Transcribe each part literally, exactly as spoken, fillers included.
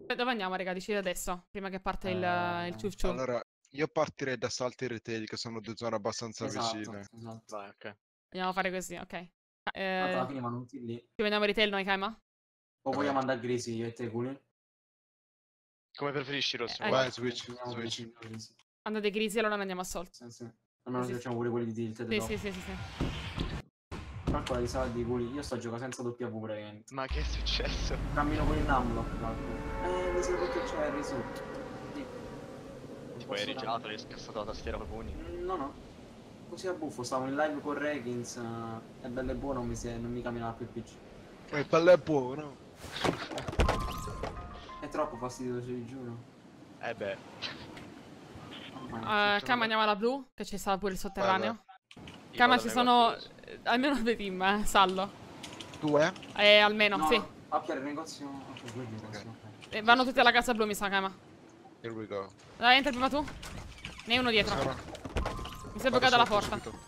Dove andiamo, raga? Decidi adesso, prima che parte il, Eh, il ciuf ciuf. Allora, io partirei da Salty e Retail, che sono due zone abbastanza Esatto, vicine. esatto. Vai, ok. Andiamo a fare così, ok. Tanto Eh, alla fine vanno tutti lì. ci vediamo retail noi, Kaima? O vogliamo andare a Grisi, io e te, Culi? Come preferisci, Rosso? Eh, Vai, Guarda. switch, Andiamo switch. Grisi, andiamo Grisi. Andate grisi, allora ne andiamo a Sol. Sì, sì. Almeno Sì, ci sì. facciamo pure quelli di Tilted Sì, dopo. sì, sì, sì, sì. Calcola di saldi, Culi. Io sto giocando senza W praticamente. Ma che è successo? Cammino con il Numlock, calcola. Eh, mi sei rotto il cherry su. Sì. Ti poi hai rigirato, hai scassato la tastiera con i pugni. Mm, No, no. Così a buffo, stavo in live con Regins, uh, è bello e buono, non mi, si è- non mi camminava più il P C. Il pelle è buono. È troppo fastidioso, ti giuro. Eh beh. Mamma mia. Uh, Kaima, andiamo alla blu, che ci sta pure il sotterraneo. Io Kaima, vado ci al sono negozio. eh, almeno due team, eh, sallo. Due? Eh, almeno, No, sì. Appia il negozio. Ok, quel negozio, ok. Eh, vanno tutti alla casa blu, mi sa, Kaima. Here we go. Dai, entra prima tu. Ne hai uno dietro. Sono... Mi si è bloccata la Vado porta. subito.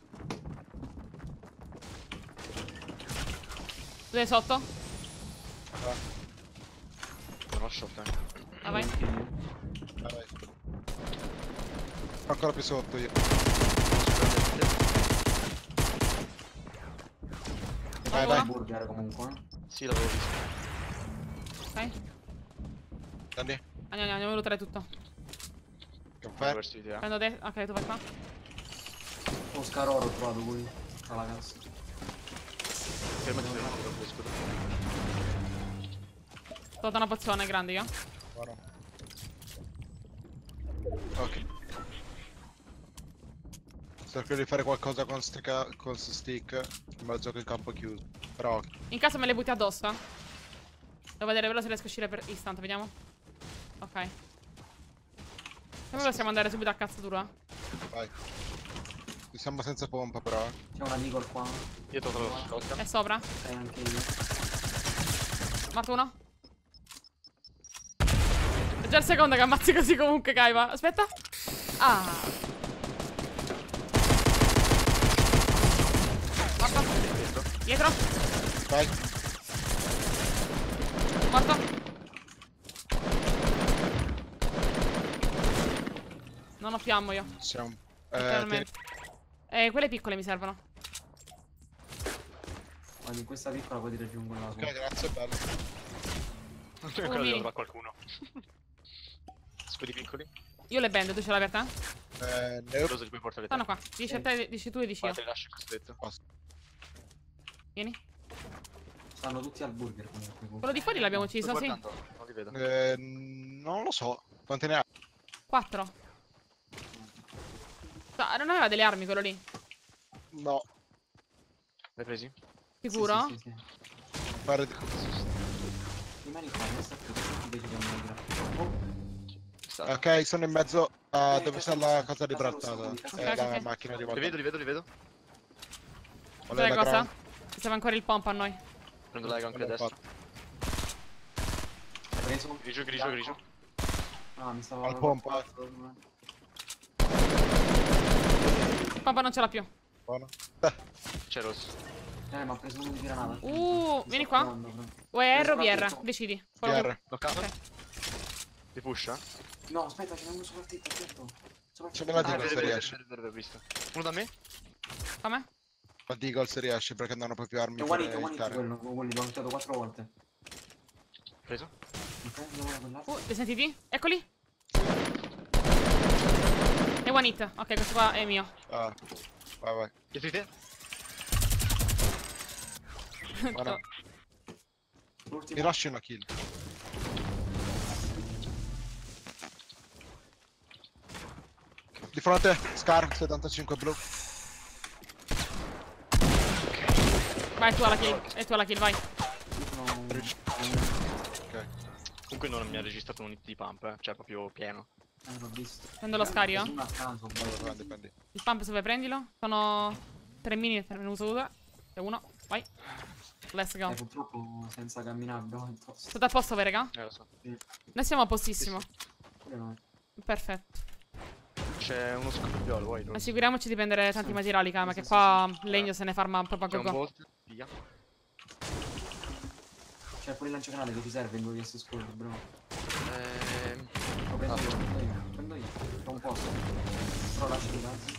Tu sei sotto? Ah, Non ho shot, eh. Ah, vai. Anche io. vai, vai. Ancora più sotto io. Vai, Allora. vai. Burger comunque. eh. Sì, l'avevo visto. Ok. Andiamo. Andiamo, andiamo, andiamo a lootare tutto. Caffè. Verso di te, eh. Prendo te. Ok, tu vai qua. Oscar Oro ho trovato Culi. Alla cassa. Fermati, fermati, dopo scudo. Ho dato una pozione grande io. Buono. Ok. Cerco di fare qualcosa con stick, con sti stick in mezzo che il campo è chiuso. Però ok. In caso me le butti addosso. eh. Devo vedere però se riesco a uscire per instant, vediamo. Ok. Come possiamo andare subito a cazzatura? Vai. Ci siamo senza pompa però. eh. C'è una Deagle qua. Io te lo shot. È sopra. E anche io. Morto uno. È già il secondo che ammazzi così comunque, Kaiba. Aspetta. Ah. Morto. Dietro. Vai. Morto. Non ho più ammo io. Siamo. Eh, Letteralmente. Eh, quelle piccole mi servono. Ma in questa piccola poi ti raggiungo la tieni. Ok, grazie, bello. Quello mini. devo trovare qualcuno. Scudi piccoli. Io le bendo, tu ce l'hai aperta? Eh, ne ho Cosa ti puoi portare te? Stanno qua. Dici a te, dici tu e dici io. Guarda, ti lascio questo detto. Vieni. Stanno tutti al burger comunque. Quello di fuori l'abbiamo ucciso, Sto sì. guardando, non li vedo. Eh, non lo so. Quante ne ha? Quattro. No, non aveva delle armi quello lì? No. L'hai presi? Sicuro? Sì, sì, sì, sì. Fare... Rimani qua, non sta più, questo invece che andare. Oh, Sta. Ok, sono in mezzo a Eh, dove sta casa- la casa di casa brattata. rossa, Eh, ok, la ok. macchina di Li vedo, volta. li vedo, li vedo. Qual è Sai la cosa? ground? Ci serve ancora il pompa a noi. Prendo l'ega anche a Quello destra. hai preso? Grigio, grigio, grigio. Ah, mi stavo... Al pompa. Il pompa non ce l'ha più. Buono. Eh, C'è rosso. Eh, ma ha preso uno di granata. Uh, Mi vieni sto qua. provando, però. O è R o B R? Soprattutto. Decidi. P Quello R. Bloccato? Ok. Ti pusha? No, aspetta, ce n'è uno soprattutto, certo. Ce me la Ah, dico vedo, se vedo, riesci. vedo, vedo, vedo, visto. Uno da me? Come? Ma Deagle se riesci perché non ho proprio armi È per one hit, il one hit cane. quello, quelli l'ho hittato quattro volte. Preso? Ok, dove quell'altro? Uh, li sentiti? Eccoli. E one hit. Ok, questo qua è mio. Ah, vai vai. Dietro di te? Buono. Mi L'ultimo. lasci una kill. Di fronte, Scar, settantacinque blu. Vai tu alla kill. E tu alla kill, vai. No, Ok. Comunque non mi ha registrato un hit di pump, eh. Cioè proprio pieno. eh, l'ho visto. Prendo lo scario. Uno a caso, Allora, bello. prendi, prendi. Il pump dove prendilo? Sono tre mini, ne uso due. E uno. Vai. Let's go. Eh, purtroppo senza camminare abbiamo il tosto. Tutto a posto, voi, raga? Eh, lo so. Noi siamo a postissimo. Quello no. Perfetto. C'è uno scorpiolo, vuoi? Rosso? Assicuriamoci di prendere tanti Sì. materiali, Kama, Sì, che sì, qua sì, legno se ne farma proprio a C'è un go go. bolt, via. C'è c'è pure il lanciagranate che ti serve in due vs squad, bro. Ehm... Lo prendo Ah. io, lo prendo io, lo prendo io. C'ho un posto. Però lascio i razzi.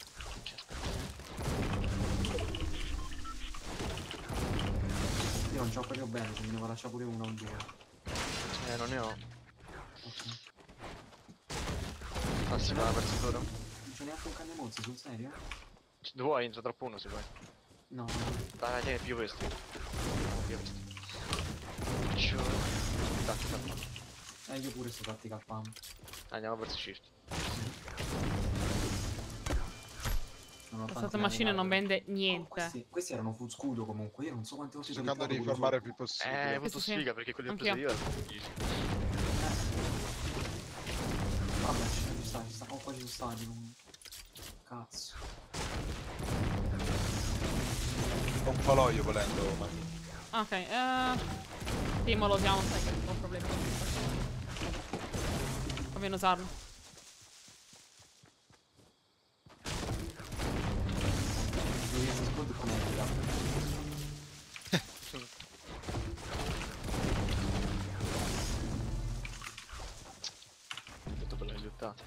Io non c'ho proprio bene, se me ne va a lasciare pure uno o due. Eh, non ne ho. Ok. Passi la verso loro. Non c'è neanche un cane mozzo, sul serio? Dove vuoi? Entra troppo uno se vuoi. No, Dai, dai, tieni più questi. Più questi. Ciao. Tacca, tacca. eh, io pure sto tattica al pump. Andiamo verso shift. Non ho La tanti sottomacina danni, non guarda. vende Oh, niente. questi, questi erano full scudo comunque, io non so quante volte Sto ho cercando di utilizzato farmare il quello più Eh, hai possibile. avuto Sì, sì. sfiga perché quelli che ho preso Anch'io. io erano easy. solo. Vabbè, ci ci sta, ci sta, oh, qua ci sono stati comunque. Cazzo. Ho un falò io volendo, ma... Ok, eh... Timo lo usiamo, sai che non ho problemi. Conviene usarlo. due vs squad con etica. Tutto bello aiutato.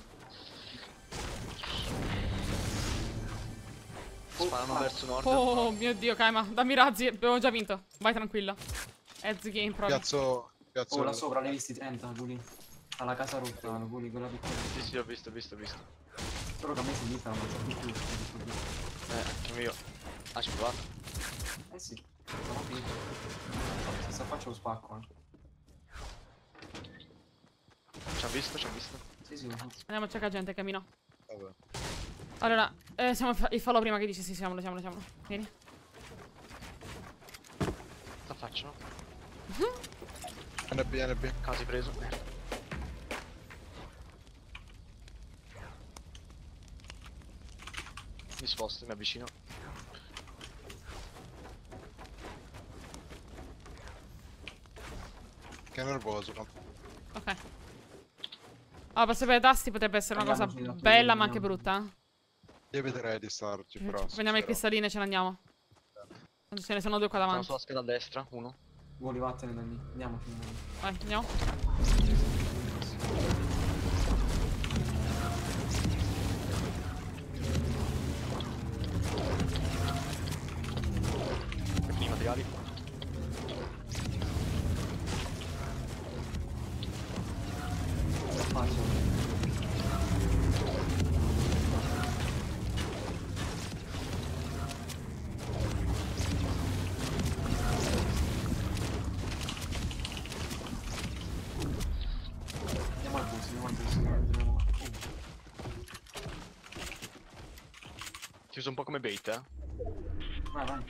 Sparano verso nord. Oh mio dio, Kaima, dammi razzi, abbiamo già vinto. Vai tranquilla. Edge game proprio. Piazzo... Piazzo... Oh, là sopra ne hai visti trenta, Guli. Alla casa rotta, Guli, quella piccola. Sì, sì, ho visto, ho visto, ho visto. Solo che a me sinistra non c'ho più più. Eh, anche io. Ah, ci provato. Eh sì, sono qui. Se sta faccio lo spacco, eh. Ci hanno visto, ci hanno visto. Sì, sì, lo so. Andiamo a cercare gente, cammino. Vabbè. Allora, eh, siamo il fallo prima che dice sì, siamolo, siamolo, siamolo. Vieni. La faccio. N B, N B. Casi preso. Mi sposto, mi avvicino. Che nervoso. ma- Ok. Ah, per sapere tasti potrebbe essere una cosa Andiamoci, bella andiamo. ma anche brutta. Io vedrei di starci, però... Prendiamo le spero. cristalline e ce ne andiamo. Tanto ce ne sono due qua Sono davanti. sulla scheda a destra, uno. Guli, vattene da lì. Andiamoci, andiamo. Vai, andiamo. Primi materiali. Faccio. Andiamo al bus, andiamo al bus, andiamo. Ti uso un po' come bait, eh. Vai, vai.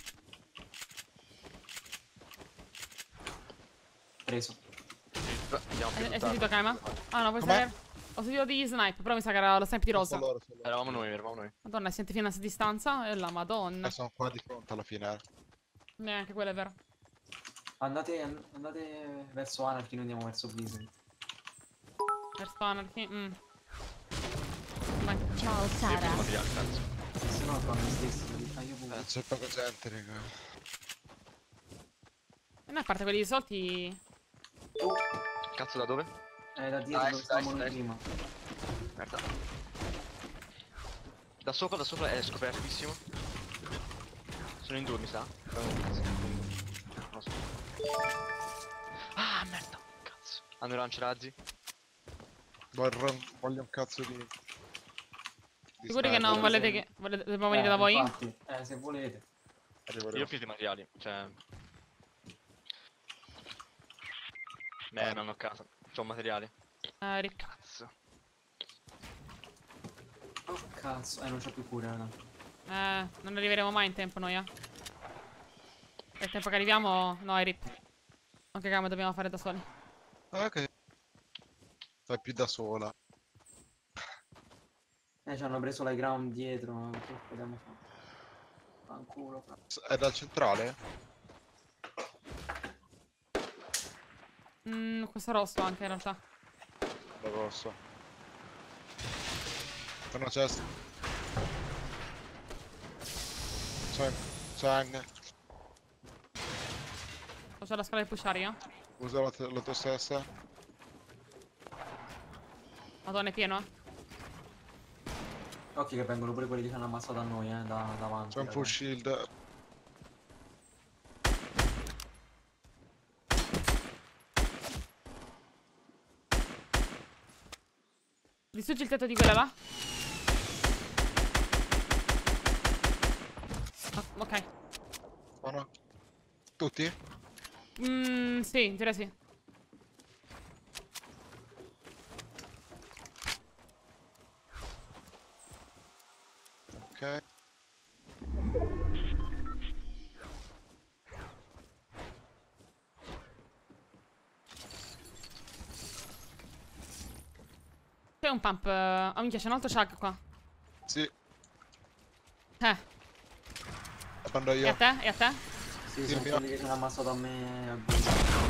Preso. Beh, Andiamo più Hai hai lontano. sentito Kaima? Ah no, puoi Com'è? stare. Ho sentito degli snipe, però mi sa che era lo snipe di rosa. Solo loro, solo loro. Eravamo noi, eravamo noi. Madonna, si sente fino a sta distanza. E la madonna. Eh, sono qua di fronte alla fine. eh. Neanche quello è vero. Andate, an- andate verso Anarchy, noi andiamo verso Blizzard. Verso Anarchy. Mm. Vai. Ciao Io primo Sara. materiale, penso. Se no fanno gli stessi. Ah, io pure. Eh, c'è poca gente, raga. E noi a parte quelli risolti. Cazzo, da dove? Eh, da dietro Ah, dove est, stavamo est, noi est. prima. Merda. Da sopra, da sopra è scopertissimo. Sono in due, mi sa. Non lo so. Ah, merda. Cazzo. Hanno i lanciarazzi. Vorrò- Voglio un cazzo di... di Sicuri che sniper. non sì. volete che. Volete, dobbiamo venire Eh, da voi? infatti, eh, se volete. Arrivo, Io ho arrivo. finito i materiali, cioè... Beh, non ho casa. C'ho materiali. Eh, Rick. Cazzo. Oh cazzo, eh non c'ho più cura, raga. Eh, non arriveremo mai in tempo noi, eh. Per il tempo che arriviamo. No, è rip. Anche Kaima dobbiamo fare da soli. Ah, ok. Fai più da sola. Eh, ci hanno preso l'high ground dietro, ma che dobbiamo fare? Fanculo, fra. S- È dal centrale? Mm, questo rosso anche in realtà. Da rosso. Sono chest. C'è... C'è... Sto Faccio la scala di pushare io. Usa la, la tua stessa. Madonna, è pieno, eh. Occhio che vengono pure quelli che ci hanno ammazzato a noi, eh, da, davanti. C'è un full shield. Distruggi il tetto di quella là. Ah, ok. Buono. Tutti? Mmm, sì, direi sì. Ok. C'è un pump. eh, Oh, minchia, c'è un altro chug qua. Sì, Eh, la prendo e a io. te? E a te? Sì, Sì, sono mio. quelli che ci hanno ammazzato a me. A Bruno.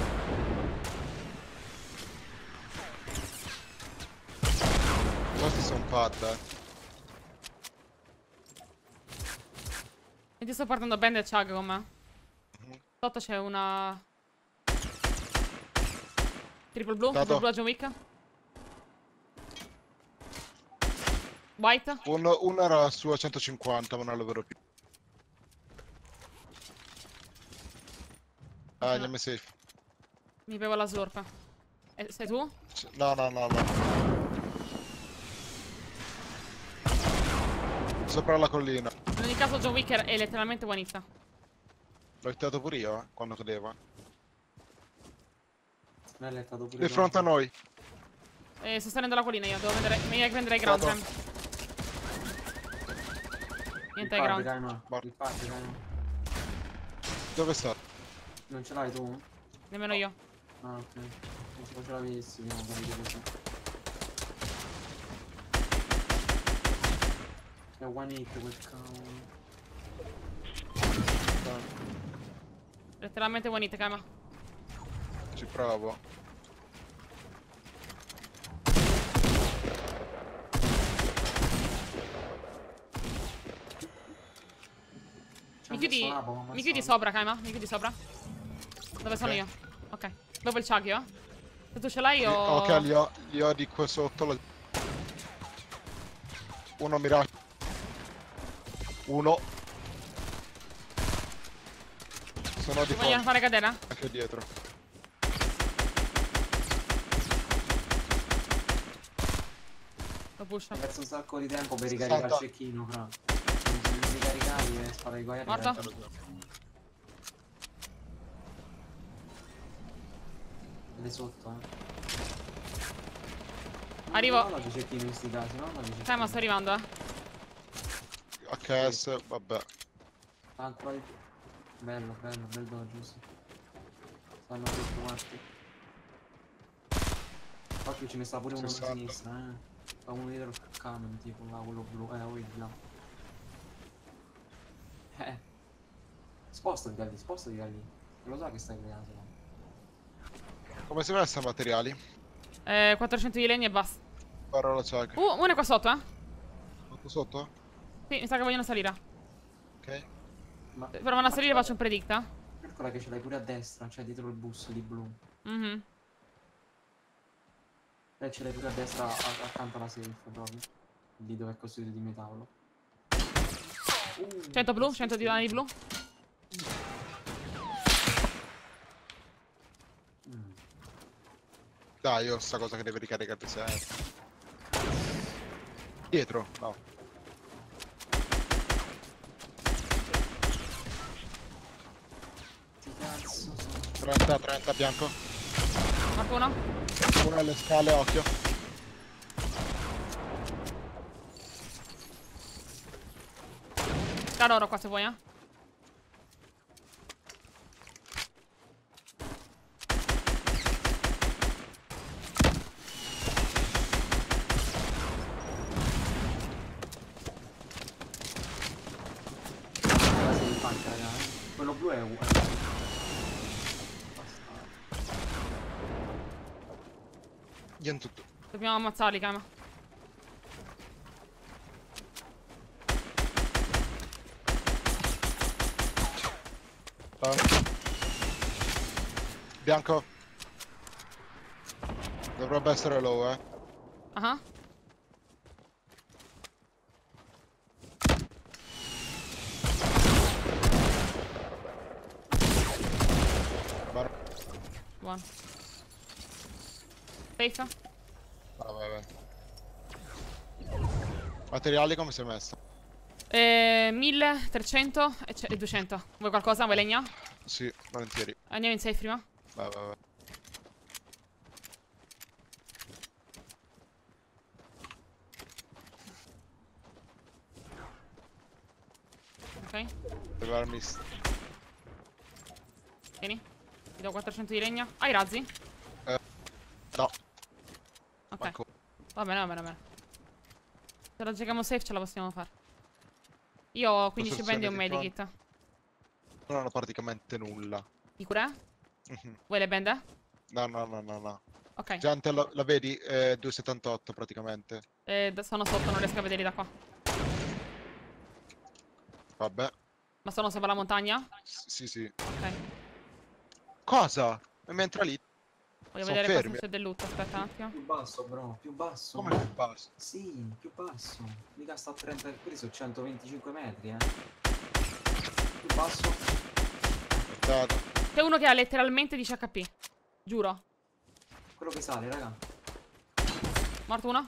Questi sono pad, eh. E ti sto portando band e chug con me. Mhm. Sotto c'è una... Triple blue, Dato. triple blue a John Wick. White. Uno, uno era su a centocinquanta, ma non lo vedo più. Ah, No. andiamo safe. Mi bevo la slurp. E sei tu? C- No, no, no, no. Sopra la collina. In ogni caso John Wick è letteralmente one hit. L'ho hittato pure io, eh, quando cadeva. Me l'hai lettato pure Di tu. fronte a noi. E sto salendo la collina io, devo vedere. Mi prenderei ground Vado. ramp. Il Niente ai pad, ground. Kaima. Morto. Il pad, Kaima. Dove sta? Non ce l'hai tu? Nemmeno io. Ah, ok. Non ce l'avessi, no, capito così. È one hit quel cavolo. Dai. Letteralmente one hit, Kaima. Ci provo. Ci Mi ha chiudi, messo l'apo, ma mi chiudi ammazzato. sopra, Kaima? Mi chiudi sopra? Dove sono Ok. io? Ok. Bevo il chug io, eh? Se tu ce l'hai io... Ok, li ho, li ho di qua sotto. lo- Uno miracolo. Uno. Sono di Ti vogliono qua, fare cadere? anche dietro. Lo push. Ho perso un sacco di tempo per ricaricare il sessanta. cecchino, fra. Non mi ricaricavi e spara i guai. Morto? Ed è sotto, eh. Arrivo. Non la cecchino in questi casi, no? La cecchino. Kaima, sto arrivando, eh. H S, vabbè. Ah, ancora di più. Bello, bello, bel dojo, sì. Stanno tutti morti. Occhio, ce ne sta pure uno a sessanta. sinistra, eh. Sta uno dietro il camion, tipo, là, quello blu. Eh, oh, là. Eh. Spostati da lì, spostati da lì. Lo so che stai creando. Come si messa materiali? Eh, quattrocento di legno e basta. Parola chug. Uh, uno è qua sotto, eh. Sotto sotto? Sì, mi sa che vogliono salire. Ok. Ma Provano a salire, faccio un predict, eh. calcola che ce l'hai pure a destra, cioè dietro il bus di blu. Mhm. E ce l'hai pure a destra a- accanto alla safe proprio. Lì dove è costruito di metallo. Uh, cento blu, cento di lani blu. mm. Dai, io sta cosa che deve ricaricare sempre. Dietro? No. Che cazzo. trenta, trenta bianco. Marco uno. Uno alle scale, occhio. Caro oro qua se vuoi, eh. La safe anche, raga. eh. Quello blu è uguale. Io in tutto. Dobbiamo ammazzarli, Kaima. Ah, Bianco. Dovrebbe essere low, eh. Ah. Bar- Buono. Safe? Vai, vai, vai. Materiali come sei messo? Eh, mille, trecento e, c- e duecento. Vuoi qualcosa? Vuoi legna? Sì, volentieri. Andiamo in safe prima? Vai, vai, vai. Ok. Levarmi. Vieni. Ti do quattrocento di legna. Hai i razzi? No, Ok. manco. Va bene, va bene, va bene. Se la giochiamo safe ce la possiamo fare. Io ho quindici Possessione band e un di medikit. Non hanno praticamente nulla. Di cura? Mhm. Vuoi le band? No, no, no, no, no. Ok. Gente, la, la vedi? Eh, due settantotto praticamente. Eh, d- sono sotto, non riesco a vederli da qua. Vabbè. Ma sono sopra la montagna? S- sì, sì. Ok. Cosa? E mentre lì? Voglio Sono vedere qua fermi. se c'è del loot. Aspetta un attimo. Più basso, bro, più basso. Come più basso? Sì, più basso. Mica sta a trenta, quelli sono centoventicinque metri, eh. Più basso. Aspettate. C'è uno che ha letteralmente dieci H P. Giuro. Quello che sale, raga. Morto uno?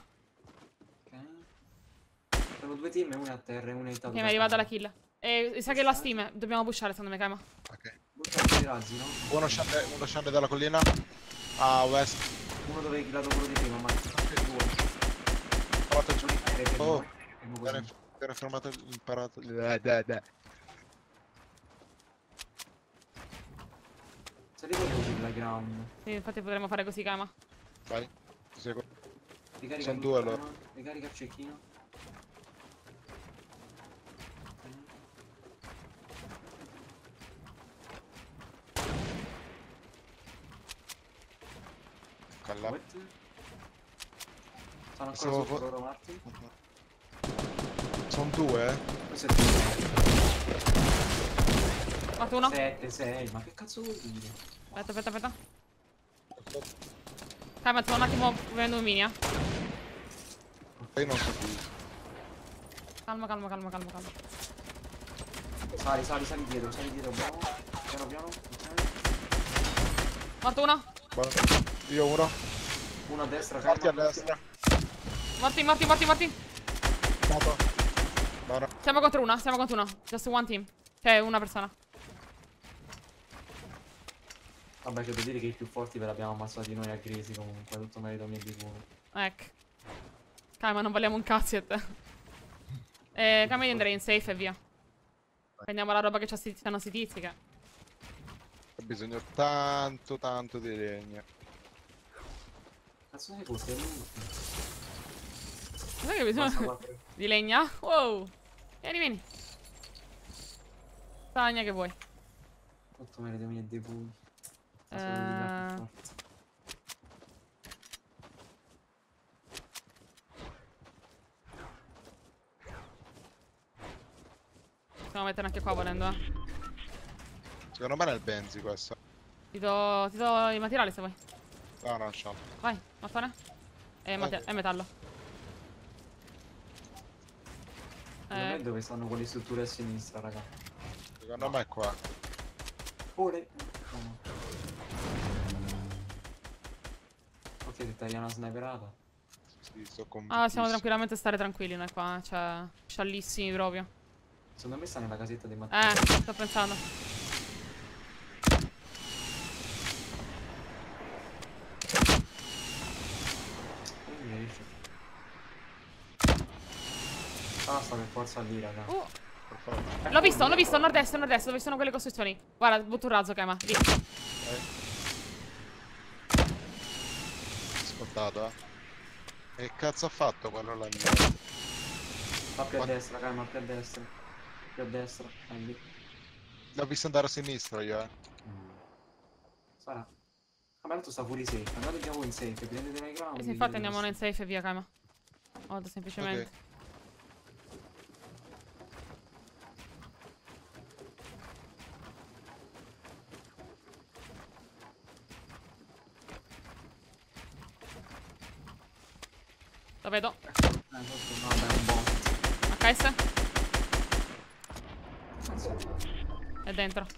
Ok. Sono due team, uno è a terra e uno è in Ok, mi è arrivata la kill. E sa che la Steam. Dobbiamo pushare, secondo me, Kaima. Ok. Buttati i razzi, no? Uno scende, uno scende dalla collina. A west. Uno dove hai killato quello di prima, ma anche due. Fatto giù. Eh, fermo, Oh. eh. Fermo Viene, così. viene fermato, imparato. Eh, deh, deh. Salite così il ground. Sì, infatti potremmo fare così, Kaima. Vai. Ti seguo. Ricarica Sono tutto, due allora. no? Ricarica il cecchino. Calla. What? Sono ancora Stavo sotto fa- loro, Martin? Sono due, eh. Questo è il Morto uno? sette, sei, ma che cazzo vuol dire? Aspetta, aspetta, aspetta. Kaima, sto un attimo prendendo un mini, eh. Io non so più. Calma, calma, calma, calma, calma. Sali, sali, sali dietro, sali dietro, bravo. Piano piano, ok. Morto uno? Buono. Io uno. Uno a destra, Morti a calma. destra. Morti, morti, morti, morti. Moto. Buono. Siamo contro una, siamo contro una. Just one team. Cioè, una persona. Vabbè, c'è da dire che i più forti ve l'abbiamo ammazzati noi a Grisi comunque, tutto merito mio di culo. Ecco. Kaima, non valiamo un cazzo. Eh, Kaima, io andrei in safe e via. Prendiamo la roba che ci stanno sti tizi che... Ho bisogno tanto, tanto di legna. Cazzo ne fosse? Sai che bisogna... Basta quattro. Di legna? Wow. Vieni, vieni. Tagna che vuoi. Tutto merito mio di culo. Eh... Possiamo mettere anche qua volendo, eh. Secondo me è il benzi questo. Ti do, ti do i materiali se vuoi. No, no, ciao. Vai, mattone. È, mate- è metallo. Secondo me Eh, dove stanno quelle strutture a sinistra, raga. Secondo me è qua. Pure. Oh, no. Ok, che taglia una sniperata. Sì, sto con. ah, possiamo tranquillamente stare tranquilli noi qua, eh. Cioè, sciallissimi proprio. Secondo me sta nella casetta dei mattoni. Eh, sto pensando. Basta per forza lì, raga. Uh, Per favore. l'ho visto, l'ho visto, nord-est, nord-est, dove ci sono quelle costruzioni. Guarda, butto un razzo, Kema. Lì. Scontato, eh. E che cazzo ha fatto quello là? Va più a Ma- destra, calma, più a destra. Più a destra, è lì. L'ho visto andare a sinistra io, eh. Sarà. Vabbè, tanto sta fuori safe. Andate andiamo in safe, prendete mai ground. Eh sì, infatti andiamo in safe e via, Kema. Molto semplicemente. Ok. Lo vedo. Eh, sotto, vabbè, un po'. H S. Eh, sì. È dentro.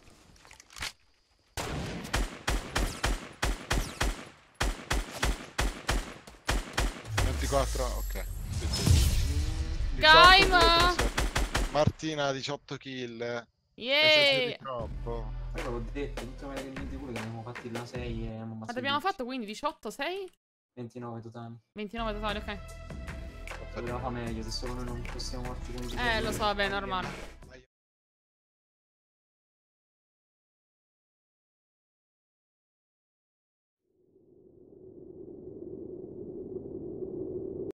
ventiquattro, ok. Gaima! Martina, diciotto kill. Yeah! Esageri troppo. Però l'ho detto, tutte le che ventidue che ne abbiamo fatti la sei e abbiamo Quanto abbiamo fatto quindi? diciotto, sei? ventinove totali. ventinove totali, ok. Poteva fa meglio se solo noi non fossimo morti con i Eh, lo so, vabbè, è normale.